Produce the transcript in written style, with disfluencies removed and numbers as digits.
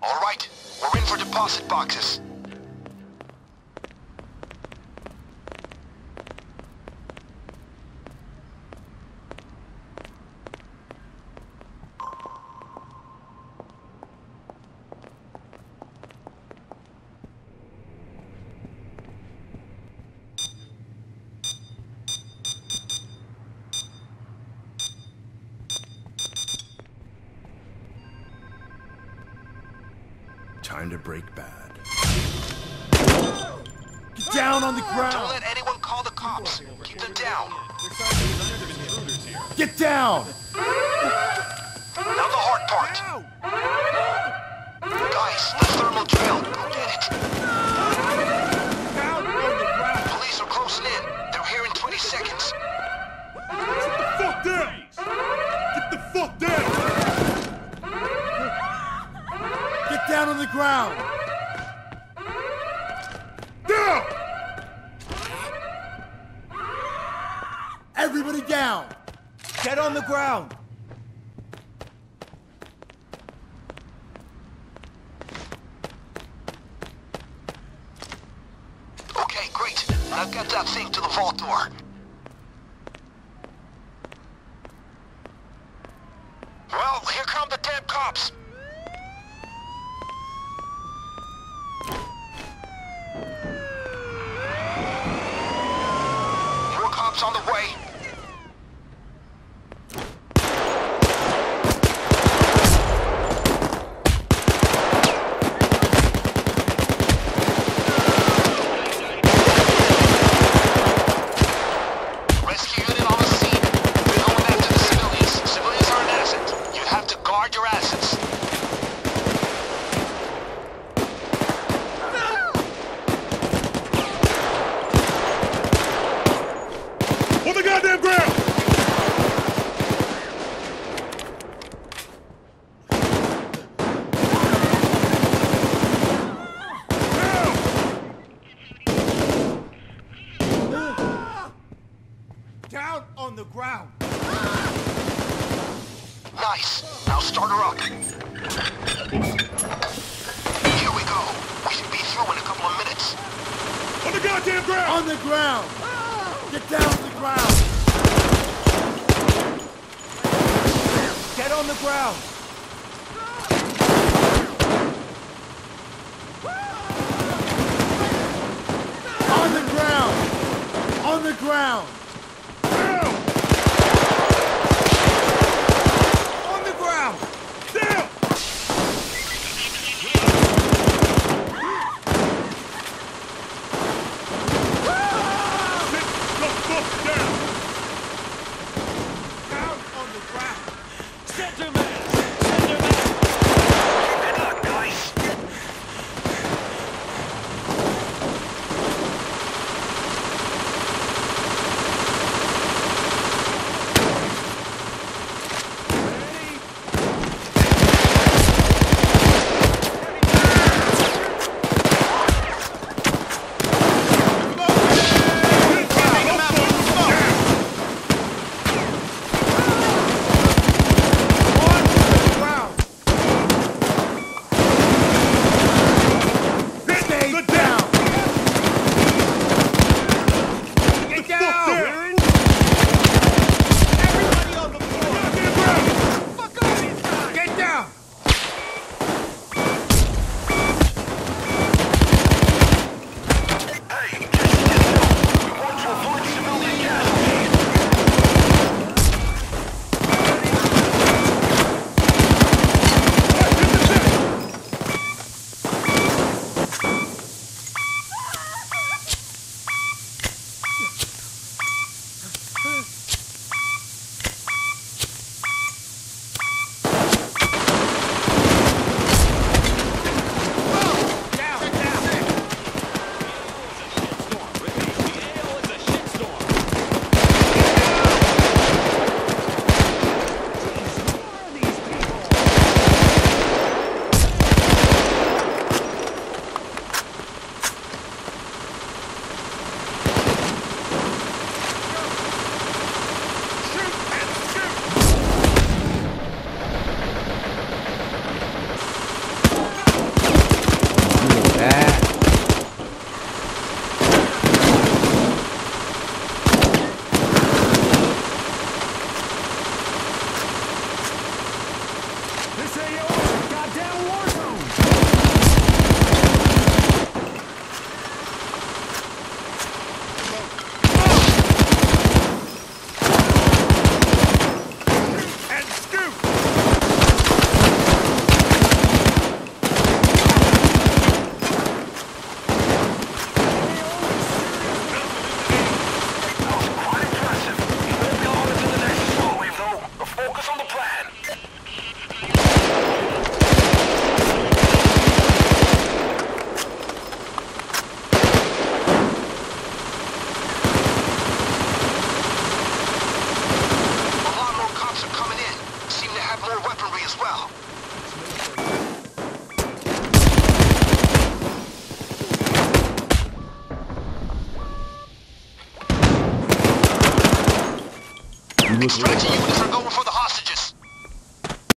All right, we're in for deposit boxes. Time to break bad. Get down on the ground! Don't let anyone call the cops. Keep them down. Get down! Now the hard part. Guys, the thermal drill. Go get it. Police are closing in. They're here in 20 seconds. Get the fuck down! Get the fuck down! Get down on the ground! Down! Everybody down! Get on the ground! Okay, great. Now get that thing to the vault door. Well, here come the damn cops. More cops on the way. Rescue unit on the scene. We're going after the civilians. Civilians are an asset. You have to guard your assets. On the goddamn ground! Down on the ground! Nice. Now start her up. Here we go. We should be through in a couple of minutes. On the goddamn ground! On the ground! Get down on the ground! Get on the ground! On the ground! On the ground! Down! On the ground! Down! Sit the fuck down! Down on the ground! Center man! Center man! Keep it up, guys. look Extraction units are going for the hostage